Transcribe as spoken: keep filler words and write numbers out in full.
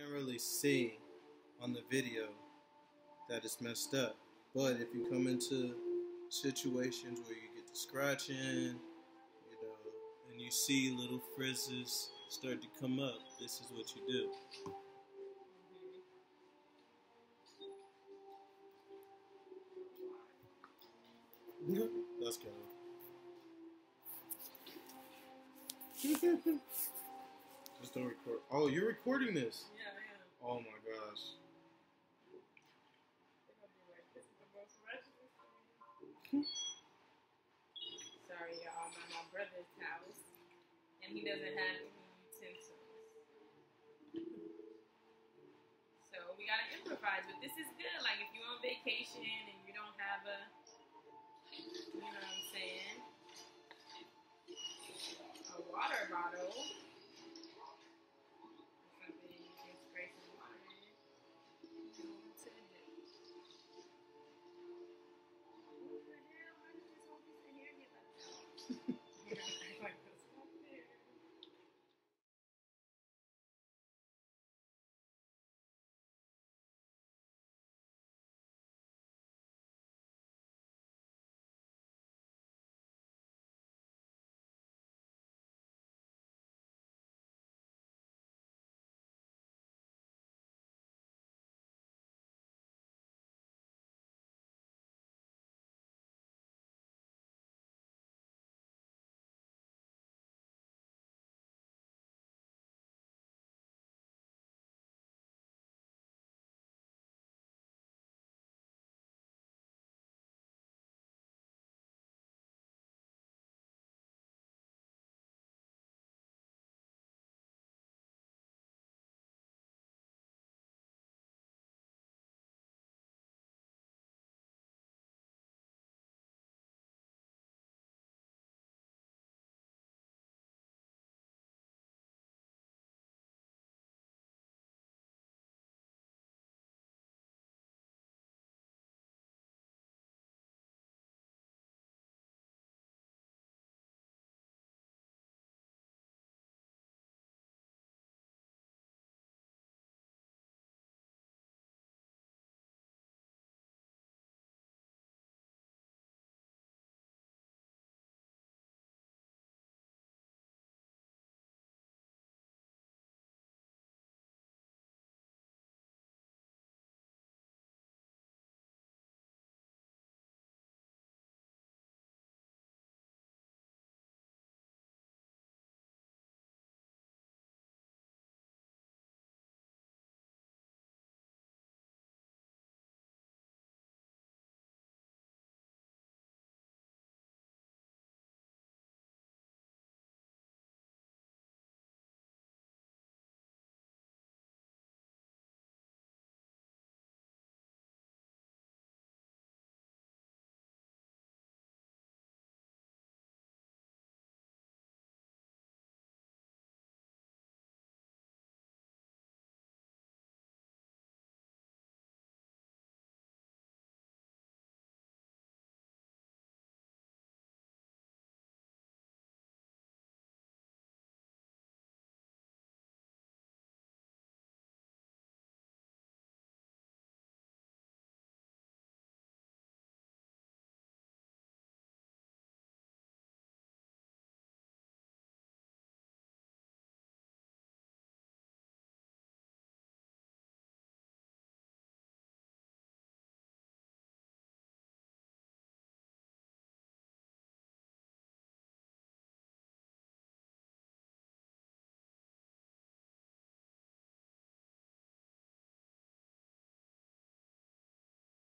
can't really see on the video that it's messed up. But if you come into situations where you get to scratching, you know, and you see little frizzes start to come up, this is what you do. Let's go. Just don't record. Oh, you're recording this? Yeah, I am. Oh my gosh. Sorry, y'all. I'm at my brother's house, and he doesn't have any utensils. So we gotta improvise, but this is good. Like if you're on vacation and you don't have a, you know what I'm saying, a water bottle.